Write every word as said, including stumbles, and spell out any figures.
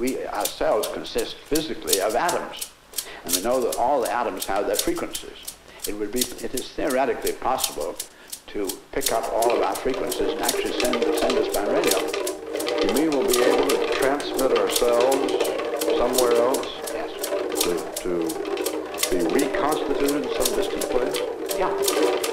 we ourselves consist physically of atoms. And we know that all the atoms have their frequencies. It would be, it is theoretically possible to pick up all of our frequencies and actually send, send us by radio. You mean we'll be able to transmit ourselves somewhere else? Yes. To, to be reconstituted in some distant place? Yeah.